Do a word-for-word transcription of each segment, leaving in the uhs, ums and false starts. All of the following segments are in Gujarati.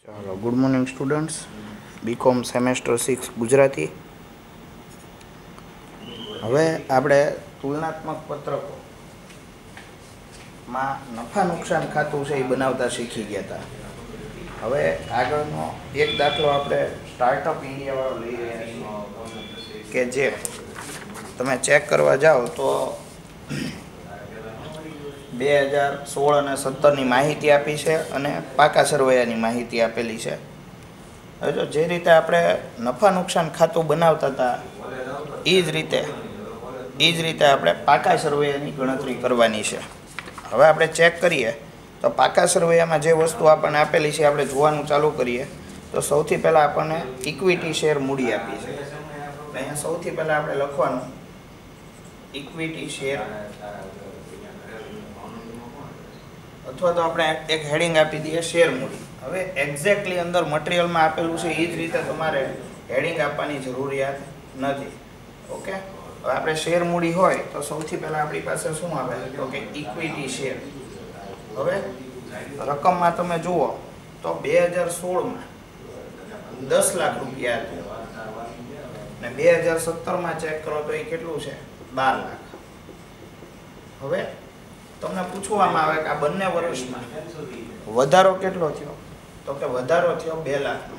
ચાલો, good morning students. BCom semester six Gujarati. હવે આપણે તુલનાત્મક પત્રકોમાં નફા નુકસાન ખાતું છે એ બનાવતા શીખી ગયા હતા. હવે આગળનો એક દાખલો આપણે સ્ટાર્ટઅપ ઇન્ડિયાવાળો લઈ રહ્યા છીએ કે જે તમે ચેક કરવા જાઓ તો બે હજાર સોળ અને સત્તરની માહિતી આપી છે અને પાકા સરવૈયાની માહિતી આપેલી છે. હવે જો જે રીતે આપણે નફા નુકસાન ખાતું બનાવતા હતા એ જ રીતે એ જ રીતે આપણે પાકા સરવૈયાની ગણતરી કરવાની છે. હવે આપણે ચેક કરીએ તો પાકા સરવૈયામાં જે વસ્તુ આપણને આપેલી છે આપણે જોવાનું ચાલુ કરીએ તો સૌથી પહેલાં આપણને ઇક્વિટી શેર મૂડી આપી છે. અહીંયા સૌથી પહેલાં આપણે લખવાનું ઇક્વિટી શેર, અથવા તો આપણે એક હેડિંગ આપી દઈએ શેર મૂડી. હવે એક્ઝેક્ટલી અંદર મટીરિયલમાં આપેલું છે એ જ રીતે તમારે હેડિંગ આપવાની જરૂરિયાત નથી. ઓકે, હવે આપણે શેર મૂડી હોય તો સૌથી પહેલાં આપણી પાસે શું આવે તો કે ઇક્વિટી શેર. હવે રકમમાં તમે જુઓ તો બે હજાર સોળમાં દસ લાખ રૂપિયા હતું ને બે હજાર સત્તરમાં ચેક કરો તો એ કેટલું છે બાર લાખ. હવે તમને પૂછવામાં આવે કે આ બંને વર્ષમાં વધારો કેટલો થયો તો કે વધારો થયો બે લાખનો.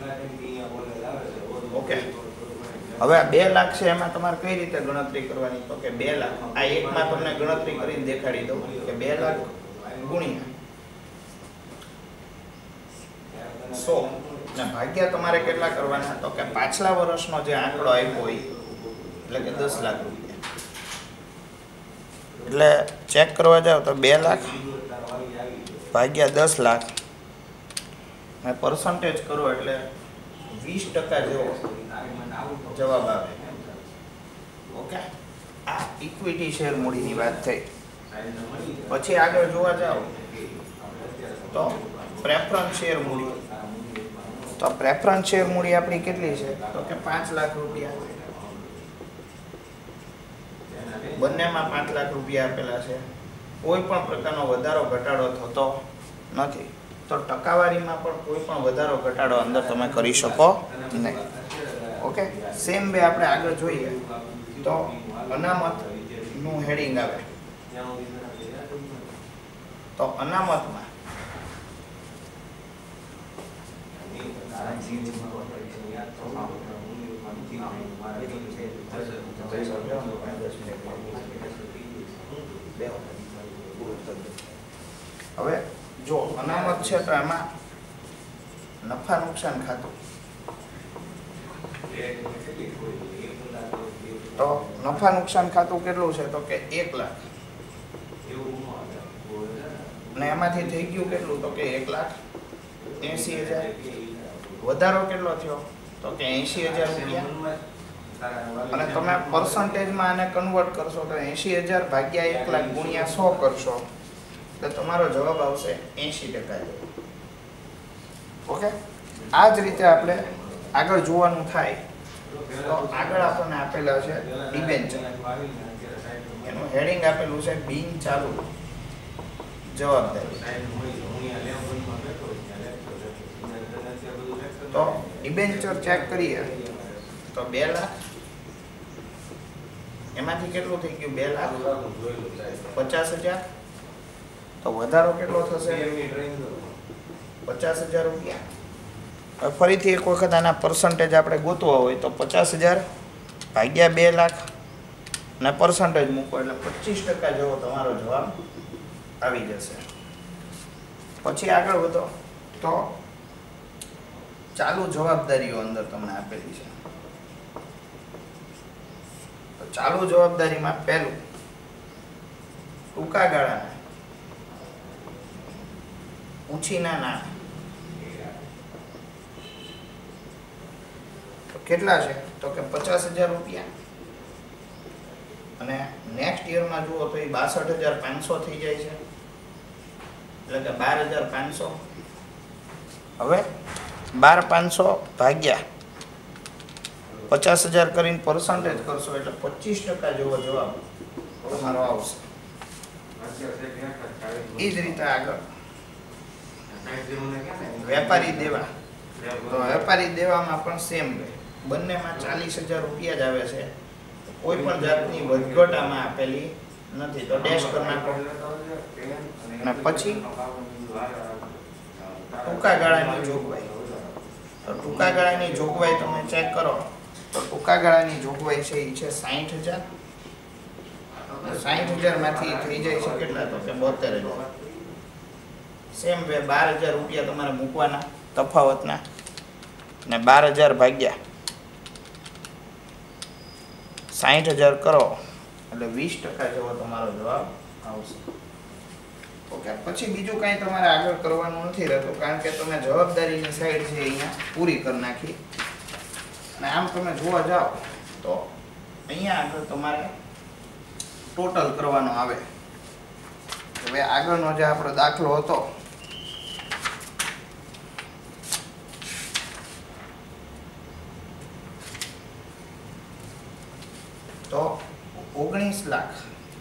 ઓકે, હવે આ બે લાખ છે એમાં તમારે કઈ રીતે ગણતરી કરવાની તો કે બે લાખ આ એકમાં તમને ગણતરી કરીને દેખાડી દઉં કે બે લાખ ગુણ્યા સો ને ભાગ્યા તમારે કેટલા કરવાના તો કે પાછલા વર્ષનો જે આંકડો આપ્યો હોય એટલે કે દસ લાખ રૂપિયા. એટલે ચેક કરવા જાવ તો બે લાખ ભાગ્યા દસ લાખ ને પર્સન્ટેજ કરો એટલે વીસ ટકા જેવો જવાબ આવે. ઓકે, આ ઇક્વિટી શેર મૂડીની વાત થઈ. પછી આગળ જોવા જાવ તો પ્રેફરન્સ શેર મૂડી. તો પ્રેફરન્સ શેર મૂડી આપણી કેટલી છે તો કે પાંચ લાખ રૂપિયા. બંનેમાં પાંચ લાખ રૂપિયા આપેલા છે. કોઈ પણ પ્રકારનો વધારો ઘટાડો થતો નથી. તો ટકાવારીમાં પણ કોઈ પણ વધારો ઘટાડો અંદર તમે કરી શકો નહીં. ઓકે, સેમ બે આપણે આગળ જોઈએ તો અનામતનું હેડિંગ આવે. તો અનામતમાં હવે જો અનામત છે તો એમાં નફા નુકસાન ખાતું. તો નફા નુકસાન ખાતું કેટલું છે તો કે એક લાખ અને એમાંથી થઈ ગયું કેટલું તો કે એક લાખ એસી હજાર. વધારો કેટલો થયો તો કે એસી હજાર રૂપિયા. અને તમે પર્સન્ટેજમાં આને કન્વર્ટ કરશો તો એસી હજાર ભાગ્યા એક લાખ ગુણ્યા સો કરશો તો તમારો જવાબ આવશે એસી ટકા. ઓકે, આ જ રીતે આપણે આગળ જોવાનું થાય તો આગળ આપણને આપેલા છે ડિબેન્ચર. એનું હેડિંગ આપેલું છે બિન ચાલુ જવાબદારી. તો ડિબેન્ચર ચેક કરીએ તો બે લાખ એમાંથી કેટલું થઈ ગયું બે લાખ પચાસ હજાર. તો વધારો કેટલો થશે પચાસ હજાર રૂપિયા. ફરીથી એક વખત આના પર્સન્ટેજ આપણે ગોતવા હોય તો પચાસ હજાર ભાગ્યા બે લાખ અને પર્સન્ટેજ મૂકો એટલે પચીસ ટકા જેવો તમારો જવાબ આવી જશે. પછી આગળ વધો તો ચાલુ જવાબદારીઓ અંદર તમને આપેલી છે. તો ચાલુ જવાબદારીમાં પહેલું ટૂંકા ગાળાના ઊંચીના ના કેટલા છે તો કે પચાસ હજાર રૂપિયા. અને નેક્સ્ટ યરમાં જુઓ તો એ બાસઠ હજાર પાંચસો થઈ જાય છે એટલે કે બાર હજાર પાંચસો. હવે બાર પાંચસો ભાગ્યા પચાસ હજાર કરીને પર્સન્ટેજ કરશો એટલે પચીસ ટકા જેવો જવાબ તમારો આવશે. એ જ રીતે આગળ વેપારી દેવા, તો વેપારી દેવામાં પણ સેમ વે બંનેમાં ચાલીસ હજાર રૂપિયા જ આવે છે. કોઈ પણ જાતની વધઘટ આમાં આપેલી નથી, તો ડેશ કરી નાખો. અને પછી ટૂંકા ગાળાની જોગવાઈ, તો ટૂંકા ગાળાની જોગવાઈ તમે ચેક કરો તો ટૂંકા ગાળાની જોગવાઈ છે એ છે સાઠ હજાર. સાઠ હજાર માંથી થઈ જાય છે કેટલા, તો કે બોતેર હજાર. સેમ વે બાર હજાર રૂપિયા તમારે મૂકવાના તફાવતના, ને બાર હજાર ભાગ્યા સાઠ હજાર કરો એટલે વીસ ટકા જેવો તમારો જવાબ આવશે. ઓકે, પછી બીજું કાંઈ તમારે આગળ કરવાનું નથી રહેતું, કારણ કે તમે જવાબદારીની સાઈડ છે અહીંયા પૂરી કરી નાખી. અને આમ તમે જોવા જાઓ તો અહીંયા આગળ તમારે ટોટલ કરવાનો આવે. હવે આગળનો જે આપણો દાખલો હતો તો ઓગણીસ લાખ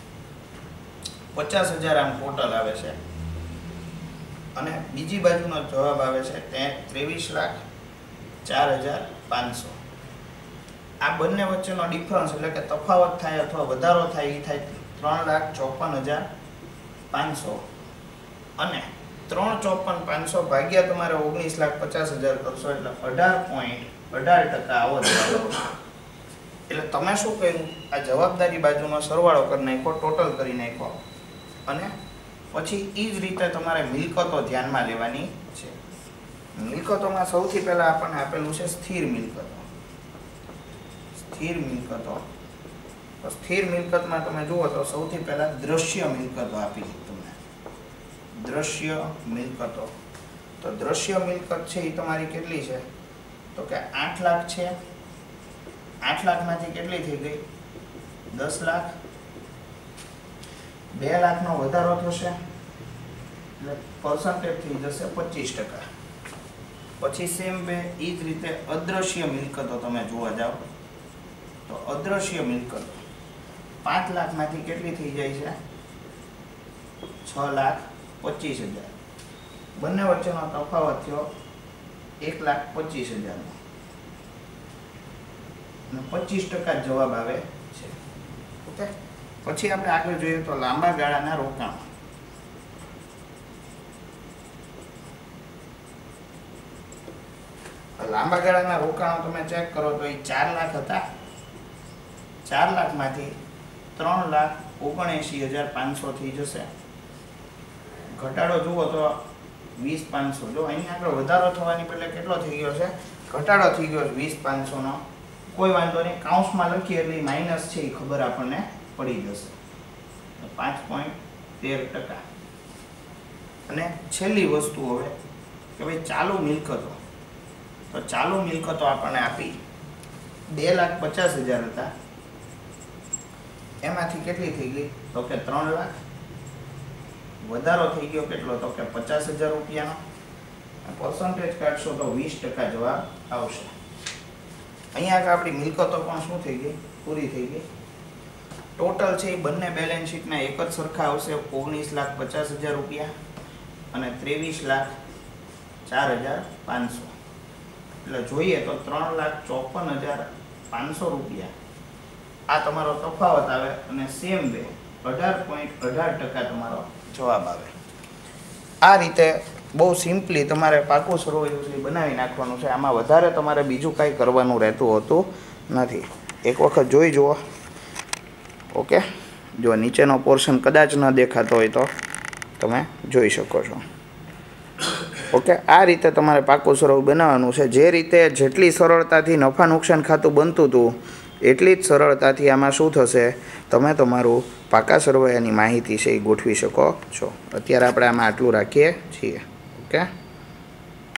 પચાસ હજાર આમ ટોટલ આવે છે, અને બીજી બાજુનો જવાબ આવે છે તે ત્રેવીસ લાખ ચાર હજાર પાંચસો. આ બંને વચ્ચેનો ડિફરન્સ એટલે કે તફાવત થાય અથવા વધારો થાય એ થાય ત્રણ લાખ ચોપન હજાર પાંચસો, અને ત્રણ ચોપન પાંચસો ભાગ્યા તમારે ઓગણીસ લાખ પચાસ હજાર કરશો એટલે અઢાર પોઈન્ટ અઢાર ટકા આવો જવાબ આવશે. એટલે તમે શું કર્યું, આ જવાબદારી બાજુનો સરવાળો કરી નાખો, ટોટલ કરી નાખો, અને પછી એ જ રીતે તમારે મિલકતો ધ્યાનમાં લેવાની છે. મિલકતોમાં સૌથી પહેલા આપણને આપેલું છે સ્થિર મિલકતો. સ્થિર મિલકતો, તો સ્થિર મિલકતમાં તમે જુઓ તો સૌથી પહેલા દ્રશ્ય મિલકતો આપી તમને. દ્રશ્ય મિલકતો, તો દ્રશ્ય મિલકત છે એ તમારી કેટલી છે, તો કે આઠ લાખ છે. આઠ લાખમાંથી કેટલી થઈ ગઈ, દસ લાખ. બે લાખનો વધારો થશે એટલે પર્સન્ટેજ થઈ જશે પચીસ ટકા. પછી સેમ વે એ જ રીતે અદ્રશ્ય મિલકતો તમે જોવા જાઓ તો અદ્રશ્ય મિલકતો પાંચ લાખમાંથી કેટલી થઈ જાય છે, છ લાખ પચીસ હજાર. બંને વચ્ચેનો તફાવત થયો એક લાખ પચીસ હજારનો, પચીસ ટકા જવાબ આવે છે. ઓકે, પછી આપણે આગળ જોઈએ તો લાંબા ગાળાના રોકાણ. લાંબા ગાળાના રોકાણો તમે ચેક કરો તો એ ચાર લાખ હતા. ચાર લાખમાંથી ત્રણ લાખ ઓગણએંશી હજાર પાંચસો થઈ જશે. ઘટાડો જુઓ તો વીસ પાંચસો. જો અહીંયા આગળ વધારો થવાની પહેલે કેટલો થઈ ગયો છે, ઘટાડો થઈ ગયો છે વીસ પાંચસો નો. કોઈ વાંધો નહીં, કાઉન્સમાં લખીએ એટલે માઇનસ છે એ ખબર આપણને પડી જશે. પાંચ પોઈન્ટ તેર ટકા. અને છેલ્લી વસ્તુ હવે કે ભાઈ ચાલુ મિલકતો, તો ચાલુ મિલકતો આપણને આપી બે લાખ પચાસ હજાર હતા, એમાંથી કેટલી થઈ ગઈ, તો કે ત્રણ લાખ. વધારો થઈ ગયો કેટલો, તો કે પચાસ હજાર રૂપિયાનો. પર્સન્ટેજ કાઢશો તો વીસ ટકા જવાબ આવશે. અહીંયા આગળ આપણી મિલકતો પણ શું થઈ ગઈ, પૂરી થઈ ગઈ. ટોટલ છે એ બંને બેલેન્સ શીટના એક જ સરખા આવશે, ઓગણીસ લાખ પચાસ હજાર રૂપિયા અને ત્રેવીસ લાખ ચાર હજાર પાંચસો. એટલે જોઈએ તો ત્રણ લાખ ચોપન હજાર પાંચસો રૂપિયા આ તમારો તફાવત આવે, અને સેમ વે અઢાર પોઈન્ટ અઢાર ટકા તમારો જવાબ આવે. આ રીતે બહુ સિમ્પલી તમારે પાકું સરવૈયું બનાવી નાખવાનું છે. આમાં વધારે તમારે બીજું કાંઈ કરવાનું રહેતું હોતું નથી. એક વખત જોઈ જુઓ. ઓકે, જો નીચેનો પોર્શન કદાચ ન દેખાતો હોય તો તમે જોઈ શકો છો. ઓકે, આ રીતે તમારે પાકું સરવૈયું બનાવવાનું છે. જે રીતે જેટલી સરળતાથી નફા નુકસાન ખાતું બનતું હતું એટલી જ સરળતાથી આમાં શું થશે, તમે તમારું પાકા સરવૈયાની માહિતી છે એ ગોઠવી શકો છો. અત્યારે આપણે આમાં આટલું રાખીએ છીએ. ઓકે.